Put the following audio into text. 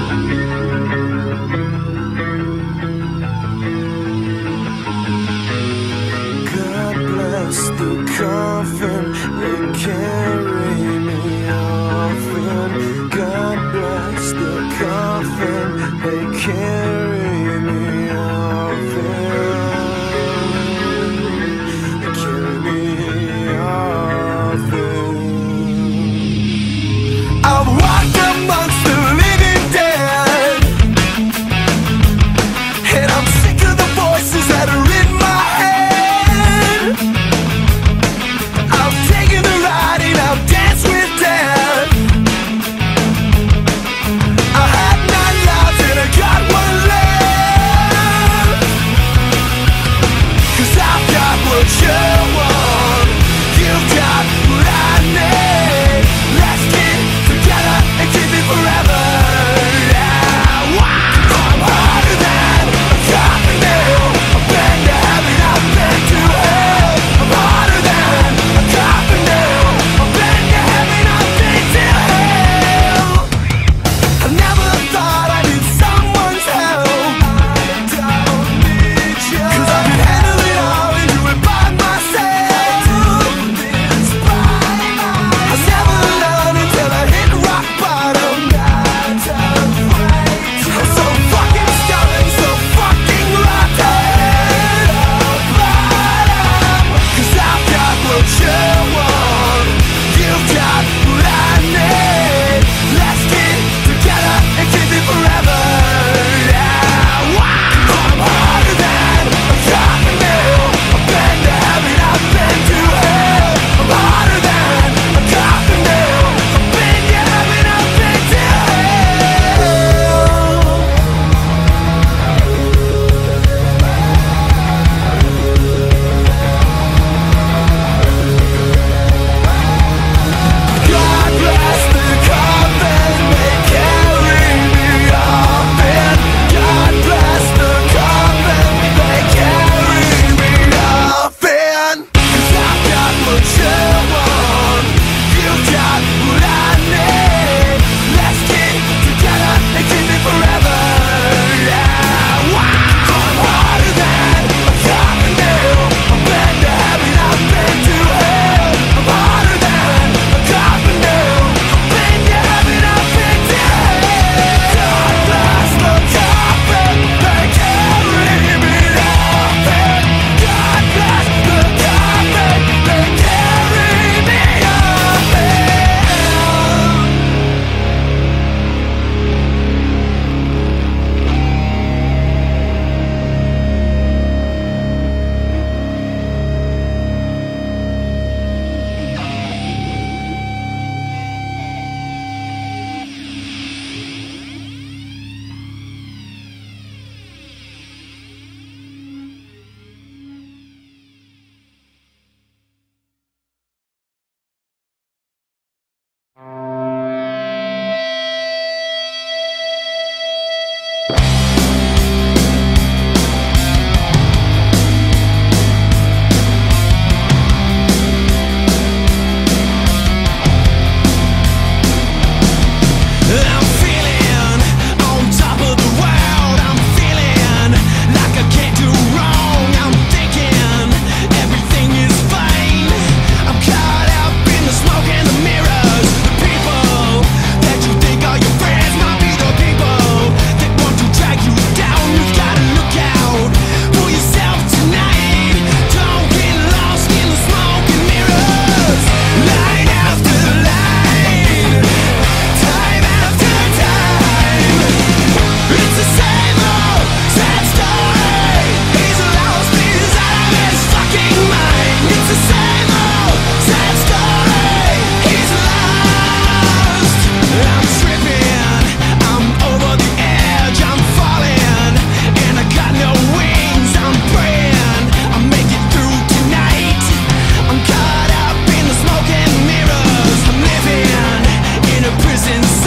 God bless the coffin they carry me off in. God bless the coffin they carry me off in. They carry me off in. I've walked amongst the living dead, and I'm sick of the voices that are in my head. I've taken the ride and I've danced with death. I had 9 lives and I got 1 left. 'Cause I've got what you want, you've got what I need. Let's get together and keep it forever. Yeah, I'm harder than a cotton nail. I've been to heaven, I've been to hell. I'm harder than a cotton nail. I've been to heaven, I've been to hell. I never thought I need someone's help. I don't need you, 'cause I can handle it all and do it by myself. I never learned until I hit rock bottom. I'm so fucking stubborn, so fucking rotten. 'Cause I've got what you want, you've got what I need. Let's get together and keep it forever. Yeah, I'm harder than a cotton nail. I've been to heaven, I've been to hell. I'm harder than a cotton nail. I've been to heaven, I've been to hell. God bless the coffin they carry me off in. God bless the coffin they carry me off in. 'Cause I've got what you want, you've got what I need. Let's get together and keep it forever. Yeah, I'm harder than a cotton nail. I've been to heaven, I've been to hell. I'm harder than a cotton nail. I've been to heaven, I've been to hell. God bless the coffin they carry me off in. God bless the coffin they carry me off in. I'm feeling on top of the world. I'm feeling like I can't do wrong. I'm thinking everything is fine. I'm caught up in the smoke and the mirrors. The people that you think are your friends might be the people that want to drag you down. You've gotta look out for yourself tonight. Don't get lost in the smoke and mirrors. Line after line, time after time. It's the same old sad story. He's lost, he's out of his fucking mind. It's the same old sad story. He's lost. I'm tripping, I'm over the edge, I'm falling, and I got no wings. I'm praying I'll make it through tonight. I'm caught up in the smoke and mirrors. I'm living in a prison